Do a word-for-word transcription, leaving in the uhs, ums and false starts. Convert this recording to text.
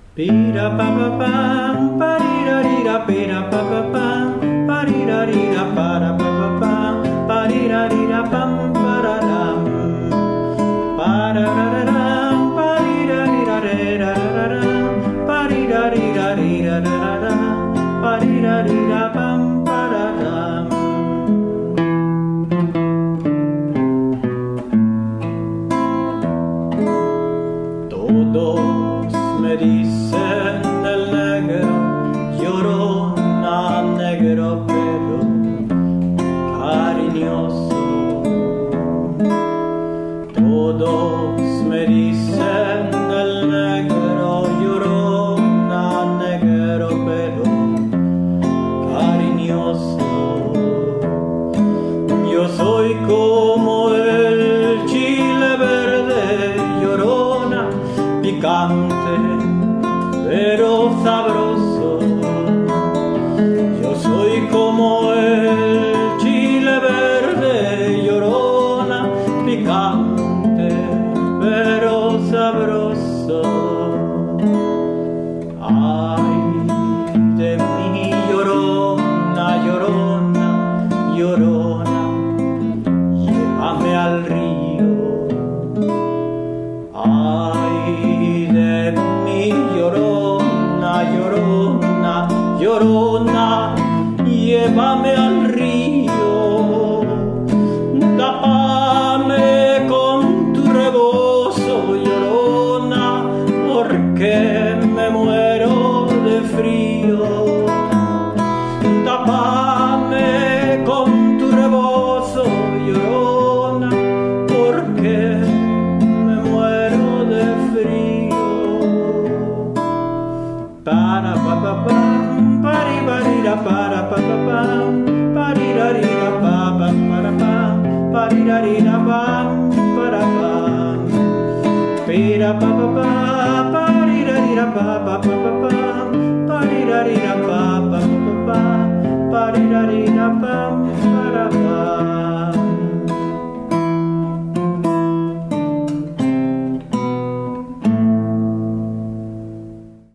Pira pa pa pam, parirarira, pira pa pa pam, parirarira, para pa pa pam, parirarira, pam, pararam, parararam, parirarira, reraram, parirarira, reraram, parirarira, pam, pararam. Todos me dicen el negro, llorona, negro pero cariñoso. Todos me dicen el negro, llorona, negro pero cariñoso. Yo soy como el chile verde, llorona, picante pero sabroso. Yo soy como el chile verde, llorona, picante pero sabroso. Ay de mí, llorona, llorona, llorona, llévame al río. Ay de mí, llorona, llorona, llorona, llévame al río. Tápame con tu rebozo, llorona, porque me muero de frío. Tápame con tu rebozo, llorona, porque me muero de frío. Para pa pa pam, pari parira, para pa pa pam, parirarira, pa pa para pam, parirarira, pam, para pam. Pira pa pa pa, parirarira, pa pa pa pa pam, parirarira, pa pa pa pa pam, parirarira, pam.